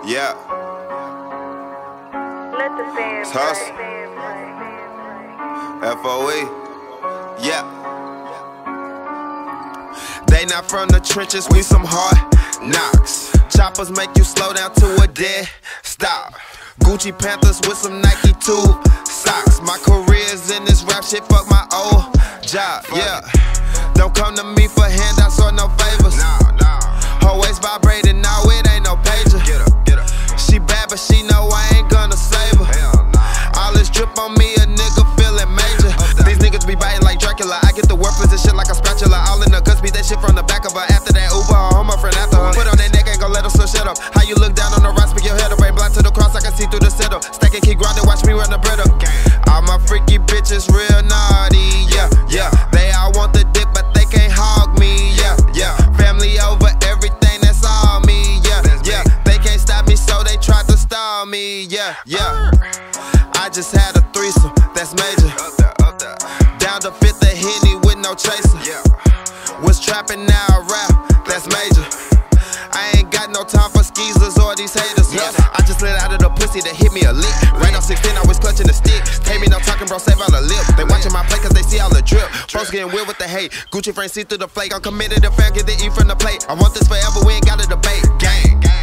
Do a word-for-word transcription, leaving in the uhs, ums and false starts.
Yeah. Let the band It's hustle. F O E. Yeah. They not from the trenches, we some hard knocks. Choppers make you slow down to a dead stop. Gucci Panthers with some Nike tube socks. My career's in this rap shit, fuck my old job. Yeah. Don't come to me for handouts or no favors. Her waist vibrating, now it ain't no pager. She bad, but she know I ain't gonna save her. All this drip on me, a nigga feeling major. These niggas be biting like Dracula. I get the worthless and shit like a spatula. All in the guts, beat that shit from the back of her. After that Uber, her home, my friend after her. Put on that neck, ain't gon' let her so shut up. How you look down on the rocks, pick your head up. Ain't blind to the cross, I can see through the setup. Stack and keep grinding, watch me run the bread up. All my freaky bitches real naughty, yeah, yeah. They all want the dick, but they can't hog me, yeah, yeah. Family over everything, that's all me, yeah, yeah. They can't stop me, so they tried to stall me, yeah, yeah. I just had a threesome, that's major. Down to fifth the Henny with no chaser. Was trapping, now I rap, that's major. I ain't got no time for skeezers or these haters. Yeah. I just slid out of the pussy that hit me a lick. Right on sixteen, I was clutching the stick. Pay me no talking, bro, save all the lip. They watching my play cause they see all the drip. Folks getting weird with the hate. Gucci frame see through the flake. I'm committed to fair, get the E from the plate. I want this forever, we ain't got a debate. Gang.